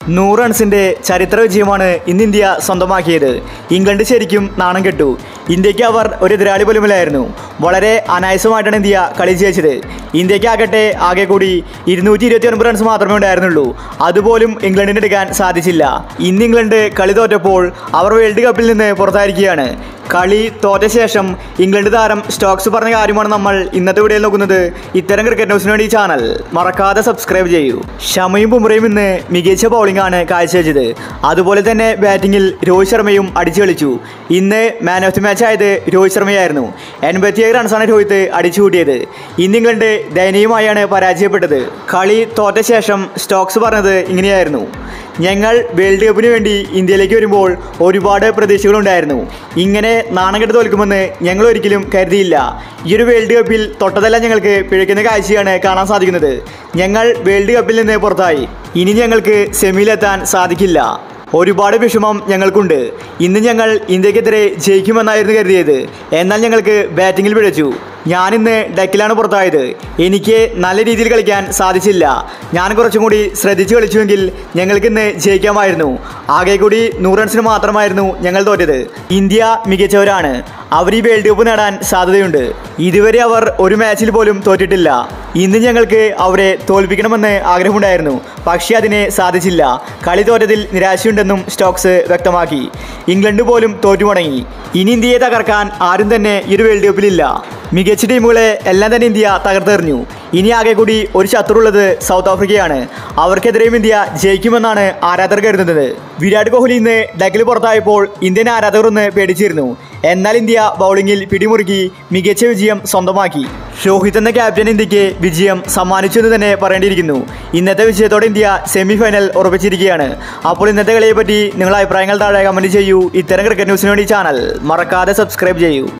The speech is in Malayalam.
100 റൺസിന്റെ ചരിത്ര വിജയമാണ് ഇന്ന് ഇന്ത്യ സ്വന്തമാക്കിയത്. ഇംഗ്ലണ്ട് ശരിക്കും നാണം കെട്ടു. ഇന്ത്യക്ക് അവർ ഒരു എതിരാളി പോലുമില്ലായിരുന്നു. വളരെ അനായാസമായിട്ടാണ് ഇന്ത്യ കളി ജയിച്ചത്. ഇന്ത്യക്കാകട്ടെ ആകെ കൂടി 229 റൺസ് മാത്രമേ ഉണ്ടായിരുന്നുള്ളൂ. അതുപോലും ഇംഗ്ലണ്ടിന് എടുക്കാൻ സാധിച്ചില്ല. ഇന്ന് ഇംഗ്ലണ്ട് കളി തോറ്റപ്പോൾ അവർ വേൾഡ് കപ്പിൽ നിന്ന് പുറത്തായിരിക്കുകയാണ്. കളി തോറ്റ ശേഷം ഇംഗ്ലണ്ട് താരം സ്റ്റോക്സ് പറഞ്ഞ കാര്യമാണ് നമ്മൾ ഇന്നത്തെ വീഡിയോയിൽ നോക്കുന്നത്. ഇത്തരം ക്രിക്കറ്റ് ന്യൂസിന് വേണ്ടി ഈ ചാനൽ മറക്കാതെ സബ്സ്ക്രൈബ് ചെയ്യൂ. ഷമിയും ബുംറയും ഇന്ന് മികച്ച ബൗളിംഗ് ആണ് കാഴ്ചവെച്ചത്. അതുപോലെ തന്നെ ബാറ്റിംഗിൽ രോഹിത് ശർമ്മയും അടിച്ചു കളിച്ചു. ഇന്ന് മാൻ ഓഫ് ദി മാച്ച് ആയത് രോഹിത് ശർമ്മയായിരുന്നു. 87 റൺസാണ് രോഹിത് അടിച്ചു കൂട്ടിയത്. ഇന്ന് ഇംഗ്ലണ്ട് ദയനീയമായാണ് പരാജയപ്പെട്ടത്. കളി തോറ്റ ശേഷം സ്റ്റോക്സ് പറഞ്ഞത് ഇങ്ങനെയായിരുന്നു: ഞങ്ങൾ വേൾഡ് കപ്പിന് വേണ്ടി ഇന്ത്യയിലേക്ക് വരുമ്പോൾ ഒരുപാട് പ്രതീക്ഷകളുണ്ടായിരുന്നു. ഇങ്ങനെ നാണം കെട്ട് തോൽക്കുമെന്ന് ഞങ്ങൾ ഒരിക്കലും കരുതിയില്ല. ഈ ഒരു വേൾഡ് കപ്പിൽ തൊട്ടതെല്ലാം ഞങ്ങൾക്ക് പിഴയ്ക്കുന്ന കാഴ്ചയാണ് കാണാൻ സാധിക്കുന്നത്. ഞങ്ങൾ വേൾഡ് കപ്പിൽ നിന്ന് പുറത്തായി. ഇനി ഞങ്ങൾക്ക് സെമിയിലെത്താൻ സാധിക്കില്ല. ഒരുപാട് വിഷമം ഞങ്ങൾക്കുണ്ട്. ഇന്ന് ഞങ്ങൾ ഇന്ത്യക്കെതിരെ ജയിക്കുമെന്നായിരുന്നു കരുതിയത്. എന്നാൽ ഞങ്ങൾക്ക് ബാറ്റിങ്ങിൽ പിഴച്ചു. ഞാനിന്ന് ഡെക്കിലാണ് പുറത്തായത്. എനിക്ക് നല്ല രീതിയിൽ കളിക്കാൻ സാധിച്ചില്ല. ഞാൻ കുറച്ചും കൂടി ശ്രദ്ധിച്ച് കളിച്ചുവെങ്കിൽ ഞങ്ങൾക്കിന്ന് ജയിക്കാമായിരുന്നു. ആകെ കൂടി 100 റൺസിന് മാത്രമായിരുന്നു ഞങ്ങൾ തോറ്റത്. ഇന്ത്യ മികച്ചവരാണ്. അവർ ഈ വേൾഡ് കപ്പ് നേടാൻ സാധ്യതയുണ്ട്. ഇതുവരെ അവർ ഒരു മാച്ചിൽ പോലും തോറ്റിട്ടില്ല. ഇന്ന് ഞങ്ങൾക്ക് അവരെ തോൽപ്പിക്കണമെന്ന് ആഗ്രഹമുണ്ടായിരുന്നു. പക്ഷേ അതിന് സാധിച്ചില്ല. കളി തോറ്റതിൽ നിരാശയുണ്ടെന്നും സ്റ്റോക്സ് വ്യക്തമാക്കി. ഇംഗ്ലണ്ട് പോലും തോറ്റുമടങ്ങി. ഇനി ഇന്ത്യയെ തകർക്കാൻ ആരും തന്നെ ഈ ഒരു വേൾഡ് കപ്പിലില്ല. മികച്ച ടീമുകളെ എല്ലാം തന്നെ ഇന്ത്യ തകർത്തെറിഞ്ഞു. ഇനി ആകെ കൂടി ഒരു ശത്രുള്ളത് സൗത്ത് ആഫ്രിക്കയാണ്. അവർക്കെതിരെയും ഇന്ത്യ ജയിക്കുമെന്നാണ് ആരാധകർ കരുതുന്നത്. വിരാട് കോഹ്ലി ഇന്ന് ഡെക്കിൽ പുറത്തായപ്പോൾ ഇന്ത്യൻ ആരാധകർ ഒന്ന് പേടിച്ചിരുന്നു. എന്നാൽ ഇന്ത്യ ബൗളിങ്ങിൽ പിടിമുറുക്കി മികച്ച വിജയം സ്വന്തമാക്കി. രോഹിത് എന്ന ക്യാപ്റ്റൻ ഇന്ത്യക്ക് വിജയം സമ്മാനിച്ചു എന്ന് തന്നെ പറയേണ്ടിയിരിക്കുന്നു. ഇന്നത്തെ വിജയത്തോടെ ഇന്ത്യ സെമി ഫൈനൽ ഉറപ്പിച്ചിരിക്കുകയാണ്. അപ്പോൾ ഇന്നത്തെ കളിയെപ്പറ്റി നിങ്ങളുടെ അഭിപ്രായങ്ങൾ താഴെ കമൻറ്റ് ചെയ്യൂ. ഇത്തരം ക്രിക്കറ്റ് ന്യൂസിന് വേണ്ടി ചാനൽ മറക്കാതെ സബ്സ്ക്രൈബ് ചെയ്യൂ.